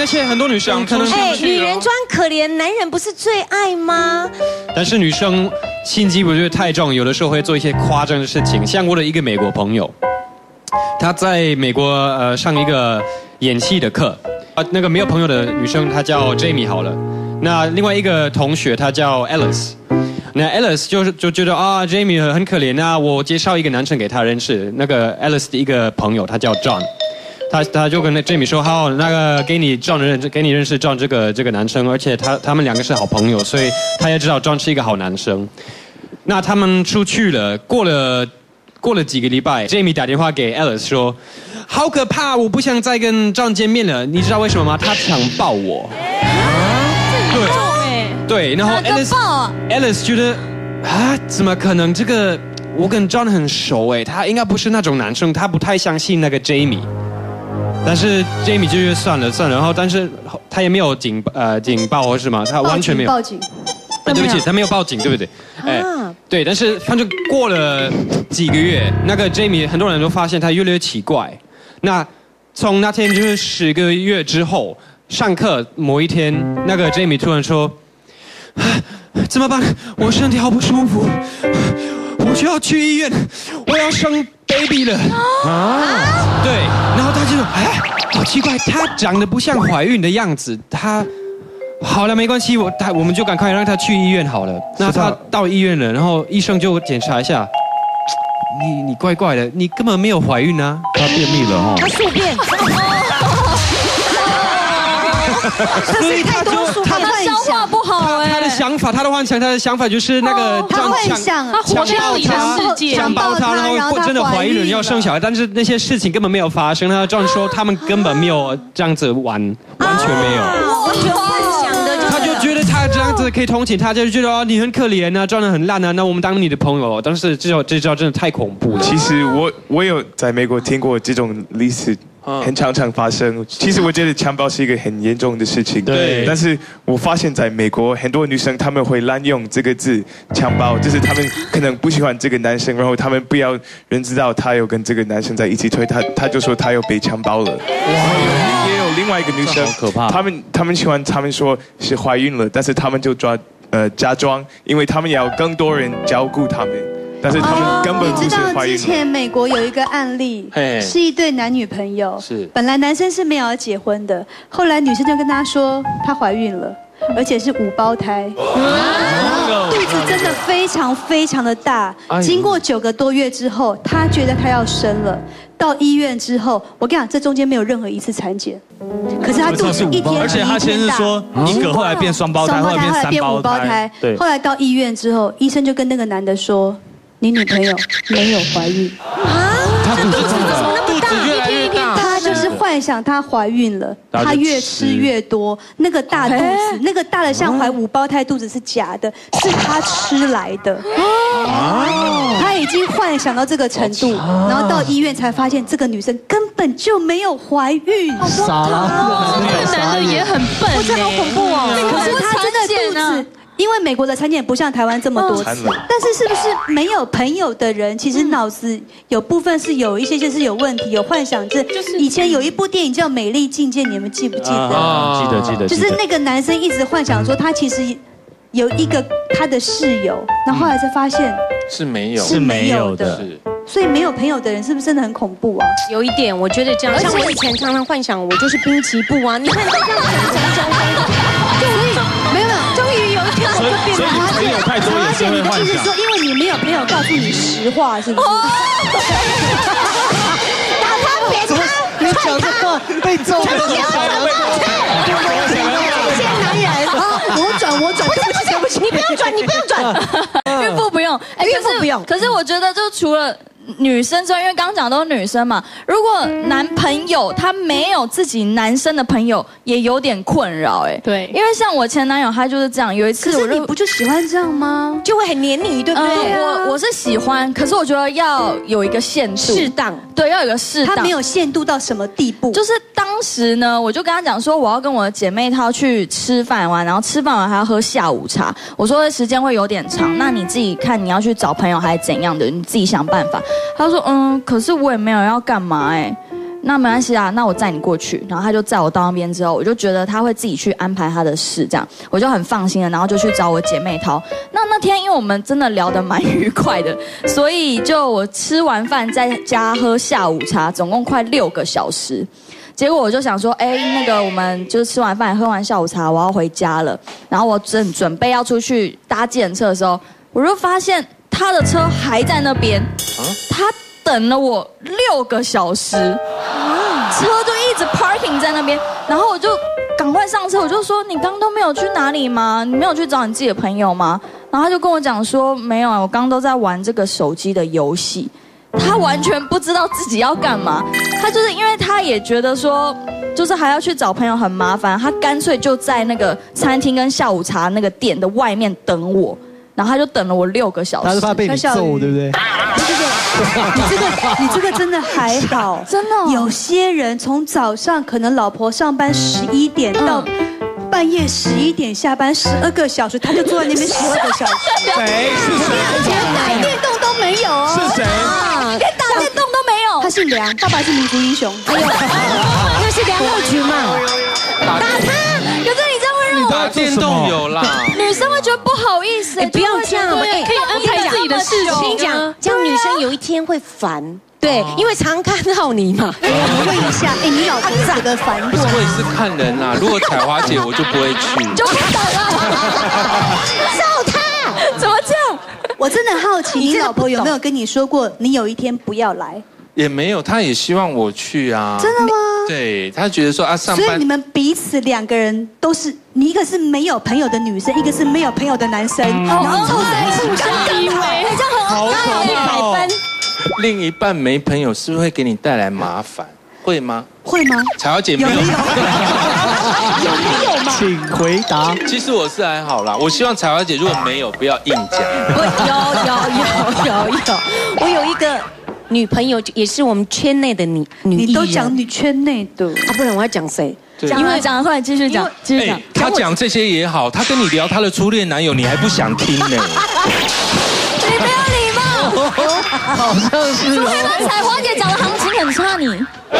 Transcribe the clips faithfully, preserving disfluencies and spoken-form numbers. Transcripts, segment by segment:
那些很多女生可能哎，女人装可怜，男人不是最爱吗？ 但是女生心机我觉得太重，有的时候会做一些夸张的事情。像我的一个美国朋友，他在美国呃上一个演戏的课，啊那个没有朋友的女生她叫 Jamie 好了，那另外一个同学她叫 Alice。那 Alice 就就觉得啊 Jamie 很可怜啊，我介绍一个男生给他认识。那个 Alice 的一个朋友他叫 John， 他他就跟那 Jamie 说好，那个给你 John 认给你认识 John 这个这个男生，而且他他们两个是好朋友，所以他也知道 John 是一个好男生。那他们出去了，过了过了几个礼拜 ，Jamie 打电话给 Alice 说，好可怕，我不想再跟 John 见面了。你知道为什么吗？他强暴我。对。对，然后 Alice Alice 觉得啊，怎么可能？这个我跟 John 很熟哎，他应该不是那种男生，他不太相信那个 Jamie。但是 Jamie 就觉得算了算了，然后但是他也没有警呃警报是吗？他完全没有报警。 啊，对不起，他没有报警，对不对？哎，对，但是反正过了几个月，那个 Jamie 很多人都发现他越来越奇怪。那从那天就是十个月之后，上课某一天，那个 Jamie 突然说。怎么办？我身体好不舒服，我就要去医院，我要生 baby 了。啊！对，然后他就说，哎，好奇怪，她长得不像怀孕的样子。她，好了，没关系，我他我们就赶快让她去医院好了。那她到医院了，然后医生就检查一下，你你怪怪的，你根本没有怀孕啊。 她便秘了哈。 她宿便。 所以太多数，他消化不好哎。 他的想法，他的幻想，他的想法就是那个他幻想， 他活在自己的世界， 强暴他，然后真的怀孕了要生小孩，但是那些事情根本没有发生。他这样说，他们根本没有这样子玩，完全没有。 完全幻想的， 他就觉得他这样子可以同情他，就觉得哦你很可怜啊，装得很烂啊，那我们当你的朋友。但是这招这招真的太恐怖了。 其实我我有在美国听过这种例子。很常常发生。其实我觉得强暴是一个很严重的事情， 对。 但是我发现在美国，很多女生她们会滥用这个字“强暴”，就是她们可能不喜欢这个男生，然后她们不要人知道她有跟这个男生在一起，所以她她就说她有被强暴了。然后有也有另外一个女生， 好可怕。 她们她们喜欢她们说是怀孕了，但是她们就抓呃假装，因为她们要更多人照顾她们。但是他们根本不是怀孕。 你知道之前美国有一个案例，是一对男女朋友， 是本来男生是没有要结婚的，后来女生就跟他说她怀孕了，而且是五胞胎，肚子真的非常非常的大。经过九个多月之后，她觉得她要生了，到医院之后，我跟你讲，这中间没有任何一次产检，可是她肚子一天比一天大， 而且她先是说一个，后来变双胞胎，后来变三胞胎， 对，后来到医院之后，医生就跟那个男的说。你女朋友没有怀孕啊？ 她肚子怎么那么大？ 越来越大。 她就是幻想她怀孕了，她越吃越多，那个大肚子，那个大的像怀五胞胎肚子是假的，是她吃来的。哦。她已经幻想到这个程度，然后到医院才发现这个女生根本就没有怀孕。 傻了。 这个男的也很笨， 我觉得好恐怖哦。 可是她真的肚子。因为美国的产检不像台湾这么多次，但是是不是没有朋友的人，其实脑子有部分是有一些就是有问题，有幻想症。就是以前有一部电影叫《美丽境界》，你们记不记得？ 记得记得。 就是那个男生一直幻想说他其实有一个他的室友，然后后来才发现是没有是没有的。所以没有朋友的人是不是真的很恐怖啊？ 有一点，我觉得这样。像我以前常常幻想我就是滨崎步啊，你看这样子成交风的。所以没有没有，终于有一天我就变成发现，发现你的意思是说，因为你没有朋友告诉你实话，是不是？打他别他， 你讲这话被揍了。 不要转过去，这些男人啊， 我转我转，对不起对不起， 你不用转，你不用转， 孕妇不用， 哎，孕妇不用。 可是我觉得就除了。女生之外，因为刚刚讲都是女生嘛，如果男朋友他没有自己男生的朋友，也有点困扰哎。 对， 因为像我前男友他就是这样，有一次我就你不就喜欢这样吗？ 就会很黏你，对不对？ 我我是喜欢，可是我觉得要有一个限度， 适当。 对，要有一个适当。 他没有限度到什么地步？ 就是当时呢，我就跟他讲说，我要跟我的姐妹她要去吃饭完，然后吃饭完还要喝下午茶。我说时间会有点长，那你自己看你要去找朋友还是怎样的，你自己想办法。他说嗯。可是我也没有要干嘛哎， 那没关系啊，那我载你过去。然后他就载我到那边之后，我就觉得他会自己去安排他的事，这样我就很放心了。然后就去找我姐妹淘。那那天因为我们真的聊得蛮愉快的，所以就我吃完饭在家喝下午茶，总共快六个小时。结果我就想说，哎，那个我们就是吃完饭喝完下午茶，我要回家了。然后我正准备要出去搭计程车的时候，我就发现他的车还在那边，他等了我六个小时，车就一直 parking 在那边。然后我就赶快上车，我就说你刚刚都没有去哪里吗？你没有去找你自己的朋友吗？然后他就跟我讲说没有啊，我刚刚都在玩这个手机的游戏。他完全不知道自己要干嘛，他就是因为他也觉得说，就是还要去找朋友很麻烦，他干脆就在那个餐厅跟下午茶那个店的外面等我，然后他就等了我六个小时。 他是怕被你揍，对不对？ 你这个你这个真的还好， 真的、哦。 有些人从早上可能老婆上班十一点到半夜十一点下班十二个小时，他就坐在那边十二个小时。 谁是谁？ 连打电动都没有哦。 是谁？ 连打电动都没有。 他姓梁，爸爸是民族英雄。 哎呦，那是梁乐群嘛？ 打他！可是你这样会让我打电动有啦， 女生会觉得不好意思。 哎，不要这样， 哎， 可以安排自己的事情。我跟你讲，这样女生有一天会烦。对，因为常看到你嘛。 我们问一下，哎，你老婆有觉得烦过吗？ 我也是看人啦。如果彩华姐，我就不会去。 就不等了。 揍他！ 怎么这样？ 我真的好奇，你老婆有没有跟你说过，你有一天不要来？ 也没有，她也希望我去啊。 真的吗？ 对，她觉得说啊，上班。 所以你们彼此两个人都是，你一个是没有朋友的女生，一个是没有朋友的男生，然后凑在一起， 互相以为，这样很好可怕哦。 百分。 另一半没朋友，是不是会给你带来麻烦？会吗？ 会吗？ 彩华姐没有。 有没有？有没有嘛？ 请回答。 其实我是还好啦，我希望彩华姐如果没有，不要硬讲。 我有有有有有，我有一个女朋友，也是我们圈内的女女艺人。 你都讲你圈内的啊，不然我要讲谁？ 因为讲，后来继续讲，继续讲。 他讲这些也好，他跟你聊他的初恋男友，你还不想听呢？ 你没有礼貌。 好像是哦。刚刚彩华姐讲的行情很差，你。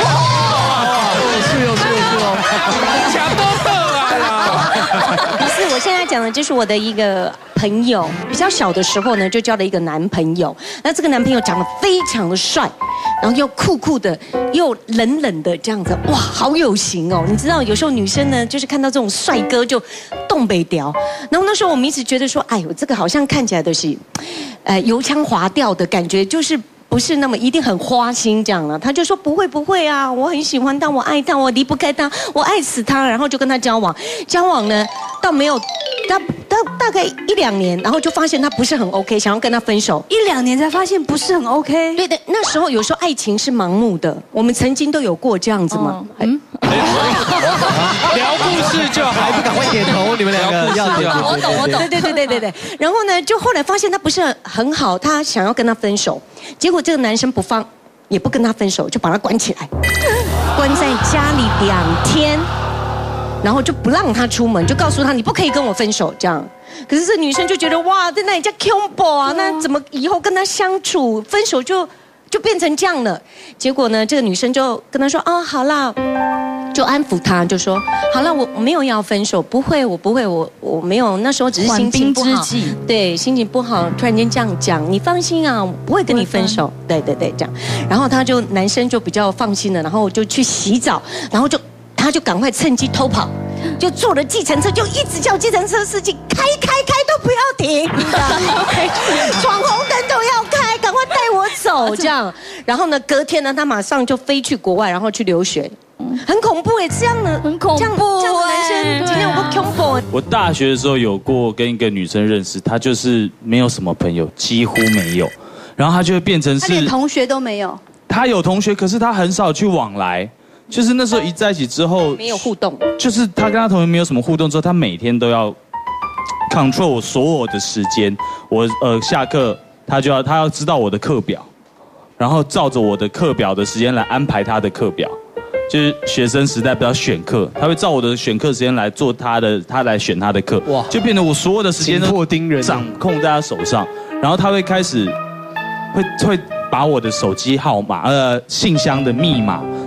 是哦是哦是哦。 讲都过来了。 不是，我现在讲的就是我的一个朋友，比较小的时候呢，就交了一个男朋友。那这个男朋友长得非常的帅，然后又酷酷的，又冷冷的这样子，哇，好有型哦！你知道，有时候女生呢，就是看到这种帅哥就东北调。然后那时候我们一直觉得说，哎呦，这个好像看起来都是，呃，油腔滑调的感觉，就是。不是那么一定很花心这样了，他就说不会不会啊，我很喜欢他，我爱他，我离不开他，我爱死他，然后就跟他交往，交往呢倒没有，大大大概一两年，然后就发现他不是很 OK， 想要跟他分手， 一两年才发现不是很 OK。 对的，那时候有时候爱情是盲目的，我们曾经都有过这样子嘛。嗯， 聊故事就还不赶快点头，你们两个要点头。 我懂我懂。 对对对对对对。然后呢，就后来发现他不是很好，他想要跟他分手。结果这个男生不放，也不跟他分手，就把他关起来，关在家里两天，然后就不让他出门，就告诉他你不可以跟我分手这样。可是这女生就觉得哇，在那里叫 combo 啊，那怎么以后跟他相处，分手就就变成这样了。结果呢，这个女生就跟他说啊，好啦。就安抚他，就说好了，我我没有要分手，不会，我不会，我我没有，那时候只是心情不好，对，心情不好，突然间这样讲，你放心啊，我不会跟你分手，对对对，这样，然后他就男生就比较放心了，然后就去洗澡，然后就他就赶快趁机偷跑，就坐了计程车，就一直叫计程车司机开开开都不要停，闯红灯都要开，赶快带我走这样，然后呢，隔天呢，他马上就飞去国外，然后去留学。很恐怖哎，这样的很恐怖，这样这样的男生今天有个恐怖。 我大学的时候有过跟一个女生认识，她就是没有什么朋友，几乎没有，然后她就会变成是， 她连同学都没有。 她有同学，可是她很少去往来，就是那时候一在一起之后没有互动， 就是她跟她同学没有什么互动之后，她每天都要 control 我所有的时间，我呃下课她就要她要知道我的课表，然后照着我的课表的时间来安排她的课表。就是学生时代不要选课，他会照我的选课时间来做他的，他来选他的课，哇，就变得我所有的时间都掌控在他手上，然后他会开始会会把我的手机号码、呃信箱的密码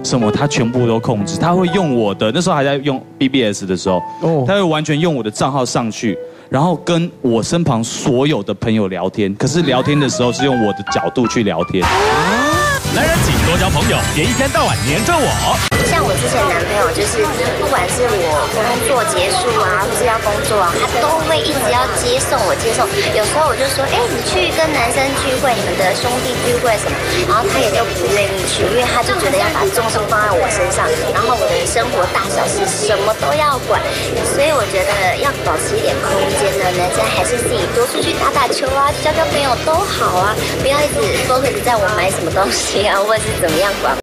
什么，他全部都控制。他会用我的，那时候还在用 B B S 的时候，他会完全用我的账号上去，然后跟我身旁所有的朋友聊天。可是聊天的时候是用我的角度去聊天。 男人请多交朋友，别一天到晚黏着我。 像我之前男朋友，就是不管是我工作结束啊，或是要工作啊，他都会一直要接送我接送。有时候我就说，哎，你去跟男生聚会，你们的兄弟聚会什么，然后他也就不愿意去，因为他就觉得要把重心放在我身上，然后我的生活大小事什么都要管。所以我觉得要保持一点空间的男生，还是自己多出去打打球啊，交交朋友都好啊，不要一直 focus 在我买什么东西啊，或者是怎么样管。